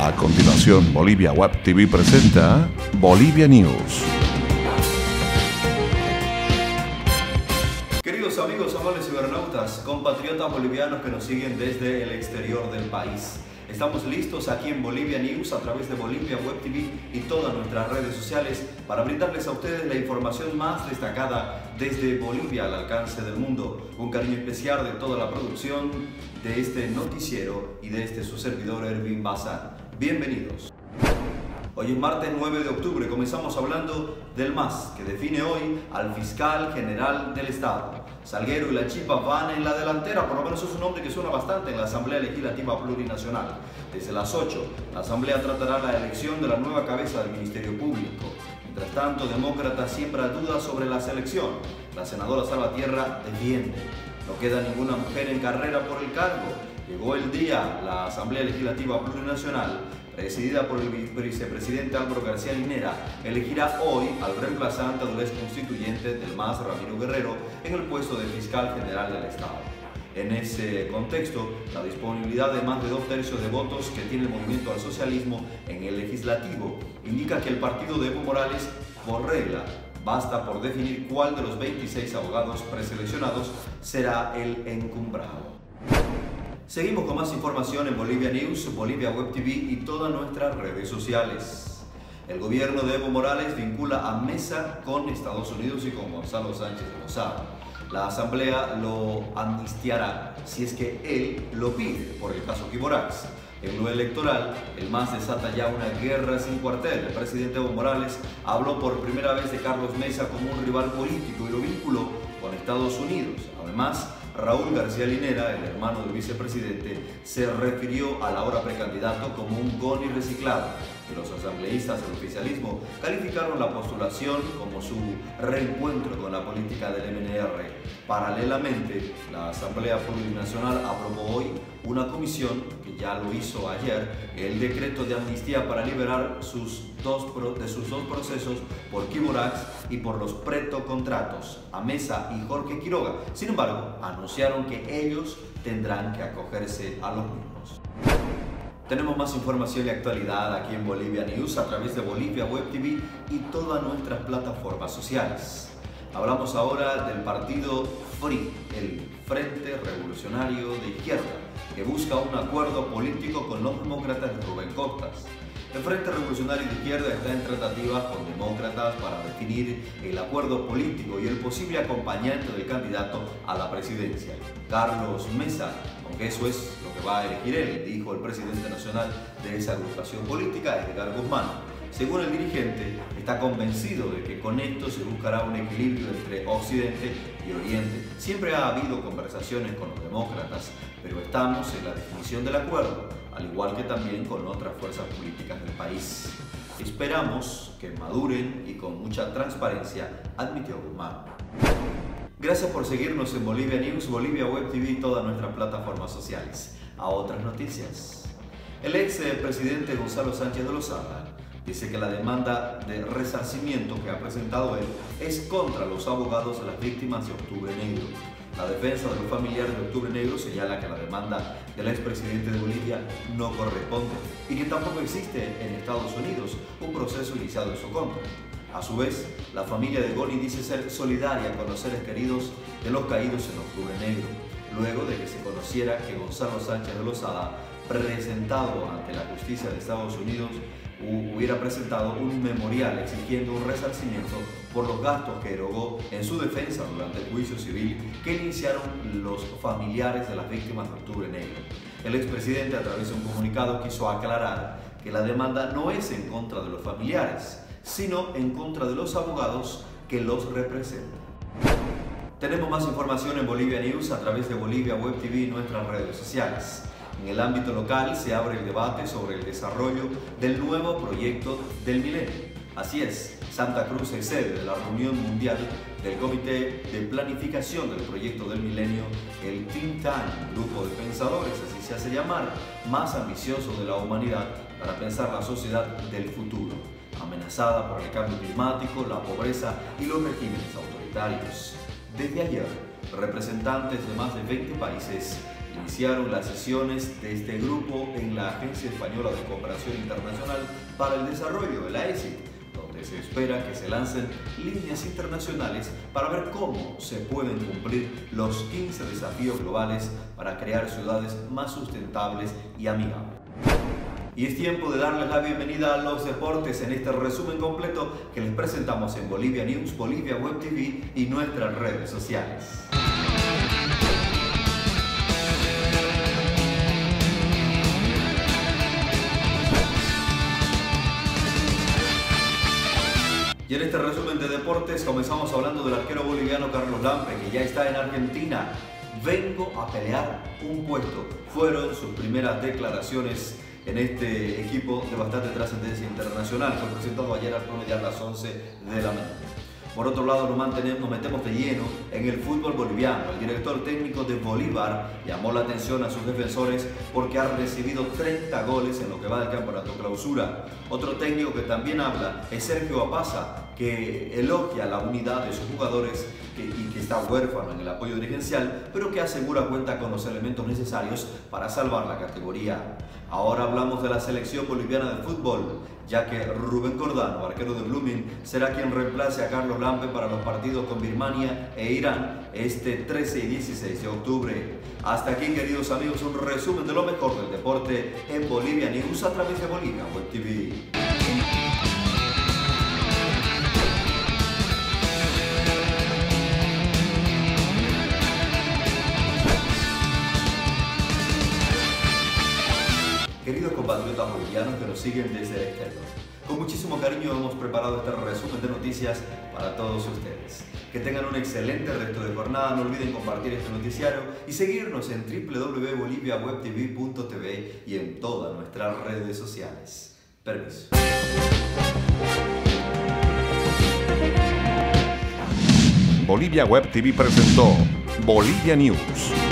A continuación, Bolivia Web TV presenta Bolivia News. Queridos amigos, amables cibernautas, compatriotas bolivianos que nos siguen desde el exterior del país. Estamos listos aquí en Bolivia News a través de Bolivia Web TV y todas nuestras redes sociales para brindarles a ustedes la información más destacada desde Bolivia al alcance del mundo. Un cariño especial de toda la producción de este noticiero y de este su servidor Erwin Bazán. Bienvenidos. Hoy es martes 9 de octubre, comenzamos hablando del MAS, que define hoy al fiscal general del Estado. Salguero y La Chipa van en la delantera, por lo menos es un nombre que suena bastante en la Asamblea Legislativa Plurinacional. Desde las 8, la Asamblea tratará la elección de la nueva cabeza del Ministerio Público. Mientras tanto, Demócrata siembra dudas sobre la selección. La senadora Salvatierra defiende. No queda ninguna mujer en carrera por el cargo. Llegó el día, la Asamblea Legislativa Plurinacional, presidida por el vicepresidente Álvaro García Linera, elegirá hoy al reemplazante del ex constituyente del MAS, Ramiro Guerrero, en el puesto de fiscal general del Estado. En ese contexto, la disponibilidad de más de 2/3 de votos que tiene el Movimiento al Socialismo en el Legislativo indica que el partido de Evo Morales, por regla, basta por definir cuál de los 26 abogados preseleccionados será el encumbrado. Seguimos con más información en Bolivia News, Bolivia Web TV y todas nuestras redes sociales. El gobierno de Evo Morales vincula a Mesa con Estados Unidos y con Gonzalo Sánchez de Lozada. La Asamblea lo amnistiará si es que él lo pide por el caso Quiborax. En lo electoral, el MAS desata ya una guerra sin cuartel. El presidente Evo Morales habló por primera vez de Carlos Mesa como un rival político y lo vinculó con Estados Unidos. Además, Raúl García Linera, el hermano del vicepresidente, se refirió al ahora precandidato como un goni reciclado. Y los asambleístas del oficialismo calificaron la postulación como su reencuentro con la política del MNR. Paralelamente, la Asamblea Plurinacional aprobó hoy una comisión, que ya lo hizo ayer, el decreto de amnistía para liberar sus dos procesos por Quiborax y por los pretocontratos a Mesa y Jorge Quiroga. Sin embargo, anunciaron que ellos tendrán que acogerse a los mismos. Tenemos más información y actualidad aquí en Bolivia News a través de Bolivia Web TV y todas nuestras plataformas sociales. Hablamos ahora del partido FRI, el Frente Revolucionario de Izquierda, que busca un acuerdo político con los demócratas de Rubén Costas. El Frente Revolucionario de Izquierda está en tratativas con demócratas para definir el acuerdo político y el posible acompañante del candidato a la presidencia, Carlos Mesa, aunque eso es lo que va a elegir él, dijo el presidente nacional de esa agrupación política, Edgar Guzmán. Según el dirigente, está convencido de que con esto se buscará un equilibrio entre Occidente y Oriente. Siempre ha habido conversaciones con los demócratas, pero estamos en la definición del acuerdo, al igual que también con otras fuerzas políticas del país. Esperamos que maduren y con mucha transparencia, admitió Guzmán. Gracias por seguirnos en Bolivia News, Bolivia Web TV y todas nuestras plataformas sociales. A otras noticias. El ex presidente Gonzalo Sánchez de Lozada dice que la demanda de resarcimiento que ha presentado él es contra los abogados de las víctimas de Octubre Negro. La defensa de los familiares de Octubre Negro señala que la demanda del expresidente de Bolivia no corresponde y que tampoco existe en Estados Unidos un proceso iniciado en su contra. A su vez, la familia de Goni dice ser solidaria con los seres queridos de los caídos en Octubre Negro, luego de que se conociera que Gonzalo Sánchez de Lozada, presentado ante la justicia de Estados Unidos, hubiera presentado un memorial exigiendo un resarcimiento por los gastos que erogó en su defensa durante el juicio civil que iniciaron los familiares de las víctimas de Octubre Negro. El expresidente, a través de un comunicado, quiso aclarar que la demanda no es en contra de los familiares, sino en contra de los abogados que los representan. Tenemos más información en Bolivia News a través de Bolivia Web TV y nuestras redes sociales. En el ámbito local se abre el debate sobre el desarrollo del nuevo proyecto del milenio. Así es, Santa Cruz es sede de la reunión mundial del Comité de Planificación del Proyecto del Milenio, el Think Tank, grupo de pensadores, así se hace llamar, más ambicioso de la humanidad para pensar la sociedad del futuro, amenazada por el cambio climático, la pobreza y los regímenes autoritarios. Desde ayer, representantes de más de 20 países iniciaron las sesiones de este grupo en la Agencia Española de Cooperación Internacional para el Desarrollo, la ESID, donde se espera que se lancen líneas internacionales para ver cómo se pueden cumplir los 15 desafíos globales para crear ciudades más sustentables y amigables. Y es tiempo de darles la bienvenida a los deportes en este resumen completo que les presentamos en Bolivia News, Bolivia Web TV y nuestras redes sociales. Y en este resumen de deportes comenzamos hablando del arquero boliviano Carlos Lampe, que ya está en Argentina. Vengo a pelear un puesto. Fueron sus primeras declaraciones en este equipo de bastante trascendencia internacional. Fue presentado ayer al promediar las 11 de la mañana. Por otro lado, nos metemos de lleno en el fútbol boliviano. El director técnico de Bolívar llamó la atención a sus defensores porque ha recibido 30 goles en lo que va del campeonato clausura. Otro técnico que también habla es Sergio Apaza, que elogia la unidad de sus jugadores y que está huérfano en el apoyo dirigencial, pero que asegura cuenta con los elementos necesarios para salvar la categoría. Ahora hablamos de la selección boliviana de fútbol, ya que Rubén Cordano, arquero de Blooming, será quien reemplace a Carlos Lampe para los partidos con Birmania e Irán este 13 y 16 de octubre. Hasta aquí, queridos amigos, un resumen de lo mejor del deporte en Bolivia News a través de Bolivia Web TV. Queridos compatriotas bolivianos que nos siguen desde el exterior, con muchísimo cariño hemos preparado este resumen de noticias para todos ustedes. Que tengan un excelente resto de jornada, no olviden compartir este noticiario y seguirnos en www.boliviawebtv.tv y en todas nuestras redes sociales. Permiso. Bolivia Web TV presentó Bolivia News.